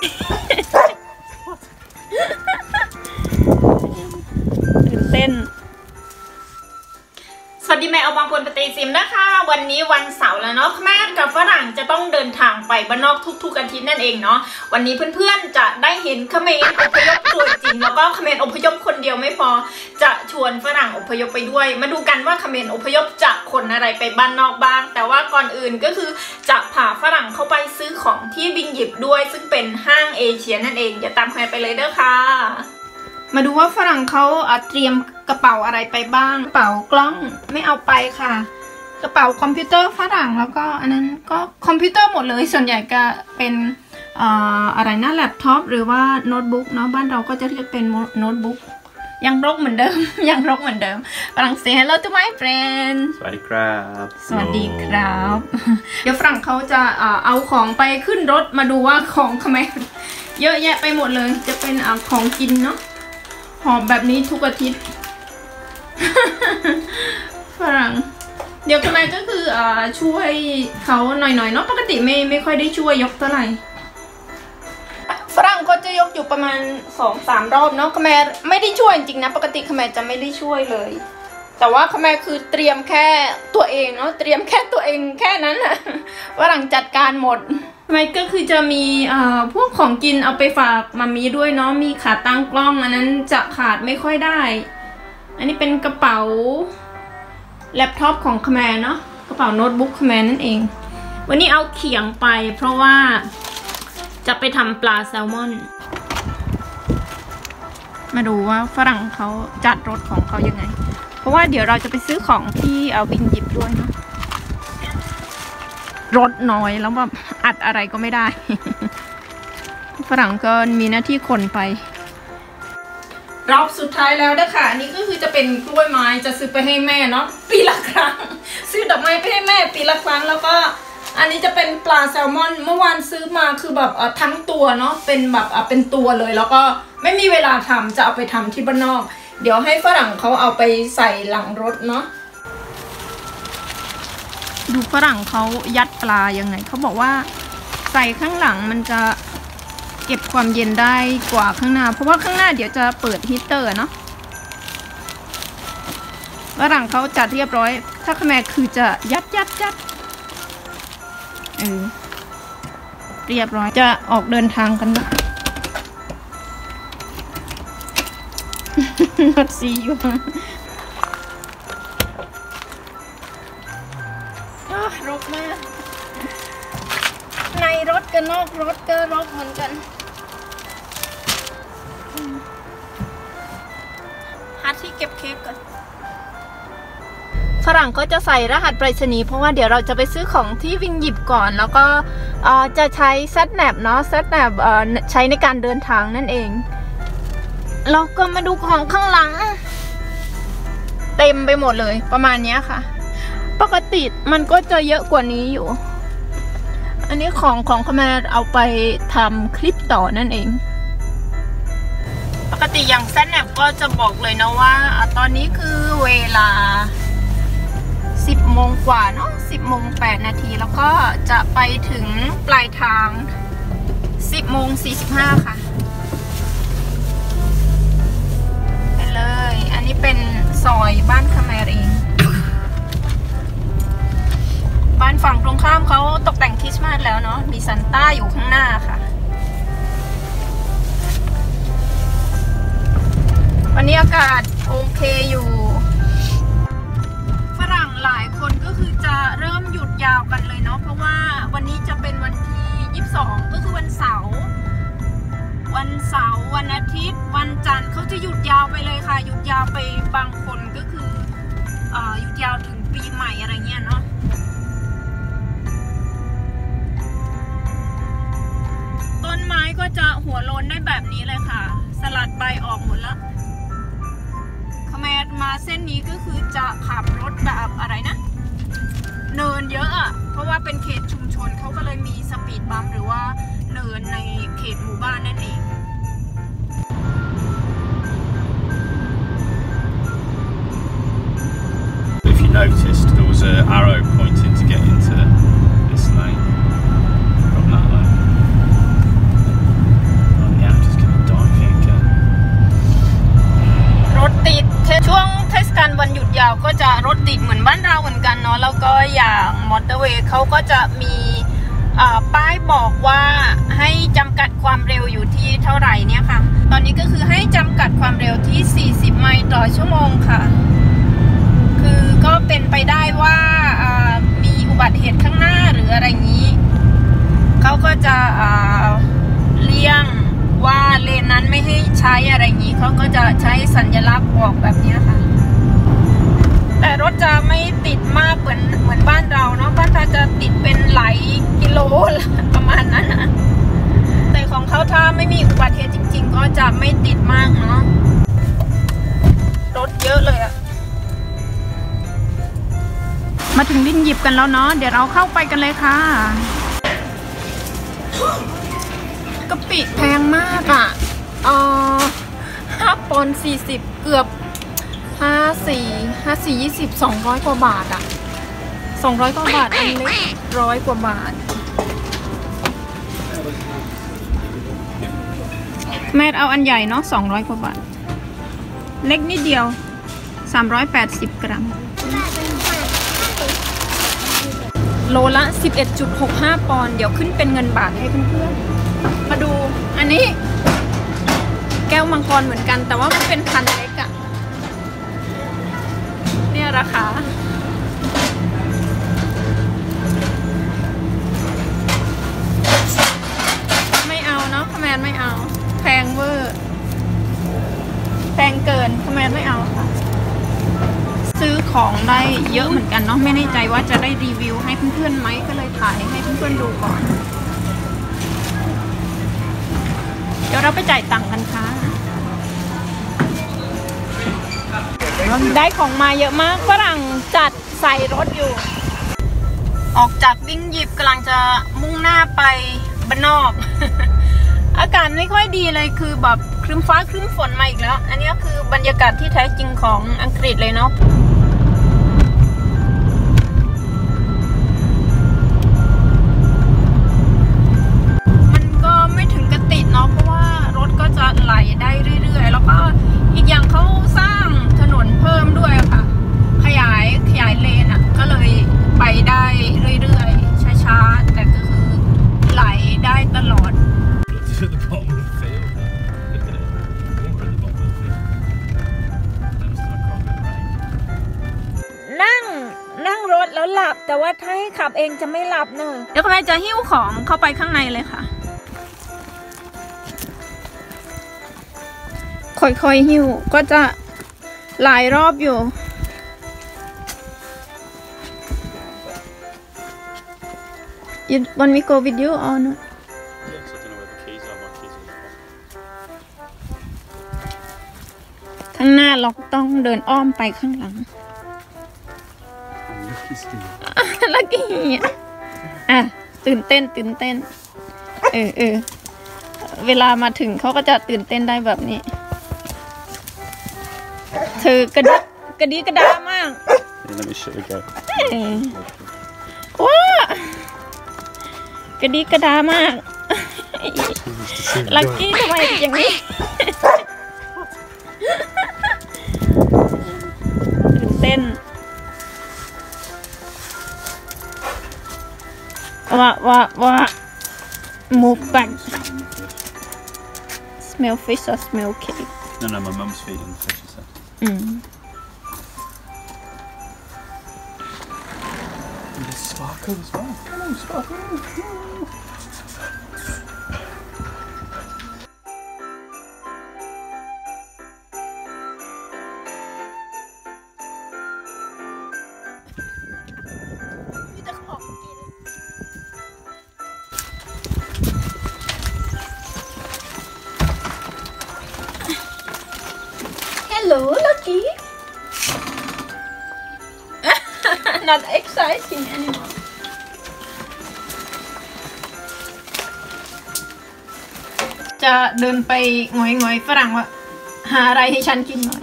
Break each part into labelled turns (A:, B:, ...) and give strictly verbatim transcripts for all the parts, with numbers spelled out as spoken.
A: ตื่นเต้นสวัสดีแม่เอาบางคนปฏิซิมนะคะวันนี้วันเสาร์แล้วเนาะแม่กับฝรั่งจะต้องเดินทางไปบ้านนอกทุกๆอาทิตย์นั่นเองเนาะวันนี้เพื่อนๆจะได้เห็นเขมรอพยพตัวจริงแล้วก็เขมรอพยพคนเดียวไม่พอจะชวนฝรั่งอพยพไปด้วยมาดูกันว่าเขมรอพยพจะขนอะไรไปบ้านนอกบ้างแต่ว่าก่อนอื่นก็คือจะพาฝรั่งเข้าไปซื้อของที่วิงหยิบด้วยซึ่งเป็นห้างเอเชียนั่นเองอย่าตามใครไปเลยเด้อค่ะมาดูว่าฝรั่งเขาเตรียมกระเป๋าอะไรไปบ้างกระเป๋ากล้องไม่เอาไปค่ะกระเป๋าคอมพิวเตอร์ฝรั่งแล้วก็อันนั้นก็คอมพิวเตอร์หมดเลยส่วนใหญ่ก็เป็นอะไรนะแล็ปท็อปหรือว่าโน้ตบุ๊กเนาะบ้านเราก็จะเรียกเป็นโน้ตบุ๊กยังรกเหมือนเดิมยังรกเหมือนเดิมฝรั่งเศส Hello to my friend
B: สวัสดีครับ
A: สวัสดีครับเดี๋ยวฝรั่งเขาจะเอาของไปขึ้นรถมาดูว่าของทำไมเยอะแยะไปหมดเลยจะเป็นของกินเนาะหอมแบบนี้ทุกอาทิตย์ฝรั่งเดี๋ยวทำไมก็คืออ่าช่วยเขาหน่อยๆเนาะปกติไม่ไม่ค่อยได้ช่วยยกเท่าไหร่ฝรั่งก็จะยกอยู่ประมาณสองสามรอบเนาะคแมรไม่ได้ช่วยจริงๆนะปกติคแมรจะไม่ได้ช่วยเลยแต่ว่าคแมรคือเตรียมแค่ตัวเองเนาะเตรียมแค่ตัวเองแค่นั้นนะฝรั่งจัดการหมดทำไมก็คือจะมีอ่าพวกของกินเอาไปฝากมามีด้วยเนาะมีขาตั้งกล้องอันนั้นจะขาดไม่ค่อยได้อันนี้เป็นกระเป๋าแล็ปท็อปของคแมรเนาะกระเป๋าโน้ตบุ๊กคแมรนั่นเองวันนี้เอาเขียงไปเพราะว่าจะไปทำปลาแซลมอนมาดูว่าฝรั่งเขาจัดรถของเขายังไงเพราะว่าเดี๋ยวเราจะไปซื้อของที่เอาวิงหยิบด้วยเนาะรถน้อยแล้วแบบอัดอะไรก็ไม่ได้ฝรั่งก็มีหน้าที่ขนไปรอบสุดท้ายแล้วนะคะอันนี้ก็คือจะเป็นกล้วยไม้จะซื้อไปให้แม่เนาะปีละครั้งซื้อดอกไม้ไปให้แม่ปีละครั้งแล้วก็อันนี้จะเป็นปลาแซลมอนเมื่อวานซื้อมาคือแบบทั้งตัวเนาะเป็นแบบเป็นตัวเลยแล้วก็ไม่มีเวลาทำจะเอาไปทำที่บ้านนอกเดี๋ยวให้ฝรั่งเขาเอาไปใส่หลังรถเนาะดูฝรั่งเขายัดปลายังไงเขาบอกว่าใส่ข้างหลังมันจะเก็บความเย็นได้กว่าข้างหน้าเพราะว่าข้างหน้าเดี๋ยวจะเปิดฮีตเตอร์เนาะฝรั่งเขาจัดเรียบร้อยถ้าคแมรคือจะยัดยัดยัดเออเรียบร้อยจะออกเดินทางกันนะรถซีอยู่รกมากในรถกับนอกรถก็รกเหมือนกันหาที่เก็บเค้กก่อนฝรั่งก็จะใส่รหัสไปรษณีย์เพราะว่าเดี๋ยวเราจะไปซื้อของที่วิงหยิบก่อนแล้วก็จะใช้แซดแนปเนาะแซดแนปใช้ในการเดินทางนั่นเองเราก็มาดูของข้างหลังเต็มไปหมดเลยประมาณนี้ค่ะปกติมันก็จะเยอะกว่านี้อยู่อันนี้ของของคแมรเอาไปทำคลิปต่อนั่นเองปกติอย่างแซดแนปก็จะบอกเลยนะว่าตอนนี้คือเวลาสิบโมงกว่าเนาะสิบโมงแปดนาทีแล้วก็จะไปถึงปลายทางสิบโมงสี่สิบห้าค่ะไปเลยอันนี้เป็นซอยบ้านคแมรเองบ้านฝั่งตรงข้ามเขาตกแต่งคริสต์มาสแล้วเนาะมีซานต้าอยู่ข้างหน้าค่ะวันนี้อากาศโอเคอยู่ฝรั่งหลายคนก็คือจะเริ่มหยุดยาวกันเลยเนาะเพราะว่าวันนี้จะเป็นวันที่ยี่สิบสองก็คือวันเสาร์วันเสาร์วันอาทิตย์วันจันทร์เขาจะหยุดยาวไปเลยค่ะหยุดยาวไปบางคนก็คืออ่าหยุดยาวถึงปีใหม่อะไรเงี้ยเนาะต้นไม้ก็จะหัวโล้นได้แบบนี้เลยค่ะสลัดใบออกหมดแล้วคแมรมาเส้นนี้ก็คือจะขับรถแบบอะไรนะเนินเยอะอ่ะเพราะว่าเป็นเขตชุมชนเขาก็เลยมีสปีดบัมป์หรือว่าเนินในเขตหมู่บ้านนั่นเอง
B: If you noticed, there was an arrow pointing to get into this lane from that lane.
A: ก็จะมีป้ายบอกว่าให้จำกัดความเร็วอยู่ที่เท่าไหร่เนี่ยค่ะตอนนี้ก็คือให้จำกัดความเร็วที่สี่สิบไมล์ต่อชั่วโมงค่ะคือก็เป็นไปได้ว่ามีอุบัติเหตุข้างหน้าหรืออะไรอย่างนี้เขาก็จะเลี่ยงว่าเลนนั้นไม่ให้ใช้อะไรอย่างนี้เขาก็จะใช้สัญลักษณ์บอกแบบนี้ค่ะแต่รถจะไม่ติดมากเหมือนเหมือนบ้านเราเนาะบ้านเราจะติดเป็นหลายกิโลประมาณนั้นนะแต่ของเขาถ้าไม่มีอุบัติเหตุจริงๆก็จะไม่ติดมากเนาะรถเยอะเลยอะมาถึงลิ้นหยิบกันแล้วเนาะเดี๋ยวเราเข้าไปกันเลยค่ะกะปิแพงมากอ่ะเออห้าปอนด์สี่สิบเกือบห้าสี่ห้าสี่ยี่สิบสองร้อยกว่าบาทอ่ะสองร้อยกว่าบาทอันเล็กร้อยกว่าบาทแม่เอาอันใหญ่เนาะสองร้อยกว่าบาทเล็กนิดเดียวสามร้อยแปดสิบกรัมโลละ สิบเอ็ดจุดหกห้า ปอนด์เดี๋ยวขึ้นเป็นเงินบาทให้เพื่อนๆมาดูอันนี้แก้วมังกรเหมือนกันแต่ว่ามันเป็นพันเล็กอะเนี่ยราคาไม่เอาเนาะคอมแมนไม่เอาแพงเวอร์แพงเกินคอมแมนไม่เอาค่ะซื้อของได้เยอะเหมือนกันเนาะไม่แน่ใจว่าจะได้รีวิวให้เพื่อนๆไหมก็เลยถ่ายให้เพื่อนๆดูก่อนเดี๋ยวเราไปจ่ายตังค์กันค่ะได้ของมาเยอะมากฝรั่งจัดใส่รถอยู่ออกจากวิ่งหยิบกำลังจะมุ่งหน้าไปบ้านนอก อากาศไม่ค่อยดีเลยคือแบบครึ้มฟ้าครึ้มฝนมาอีกแล้วอันนี้คือบรรยากาศที่แท้จริงของอังกฤษเลยเนาะมันก็ไม่ถึงกับติดเนาะเพราะว่ารถก็จะไหลได้เรื่อยๆแล้วก็อีกอย่างเขาสร้างถนนเพิ่มด้วยค่ะขยายขยายเลนอ่ะก็เลยไปได้เรื่อยๆช้าๆแต่ก็คือไหลได้ตลอดนั่งนั่งรถแล้วหลับแต่ว่าถ้าให้ขับเองจะไม่หลับเนอะเดี๋ยวคุณแม่จะหิ้วของเข้าไปข้างในเลยค่ะค่อยๆหิ้วก็จะหลายรอบอยู่You want me go with you or not?
B: Yes, I don't know where the keys are. My keys are in the box.
A: ข้างหน้าเราต้องเดินอ้อมไปข้างหลังลักกี้อ่ะตื่นเต้นตื่นเต้นเออเออเวลามาถึงเขาก็จะตื่นเต้นได้แบบนี้เธอกระดิกกระดิกระดามาก
B: Let me show you go.
A: ว้ากระดิกระดามากลักกี้ทำไมอย่างนี้ตื่นเต้นว่าว่าว่า move back smell fish or smell cake
B: No, no, my mum's feeding the fish, she said.
A: อืม
B: There's sparkle as well. Hello, sparkle.
A: Hello, Lucky. Not exciting anymore. จะเดินไปงอยๆฝรั่งว่าหาอะไรให้ฉันกินหน่อย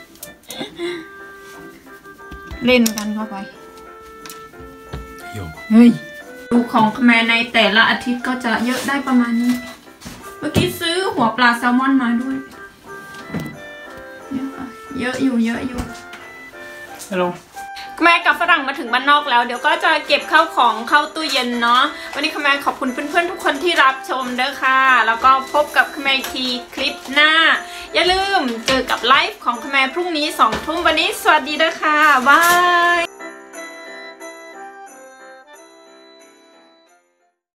A: เล่นกันเข้าไปเฮ้ยดูของแม่ในแต่ละอาทิตย์ก็จะเยอะได้ประมาณนี้เมื่อกี้ซื้อหัวปลาแซลมอนมาด้วยเยอะอยู่เยอะอยู่
B: Hello.
A: แม่กับฝรั่งมาถึงบ้านนอกแล้วเดี๋ยวก็จะเก็บข้าวของเข้าตู้เย็นเนาะวันนี้แม่ขอบคุณเพื่อนๆทุกคนที่รับชมเด้อค่ะแล้วก็พบกับแม่ทีคลิปหน้าอย่าลืมเจอกับไลฟ์ของแม่พรุ่งนี้สองทุ่มวันนี้สวัสดีเด้อค่ะบาย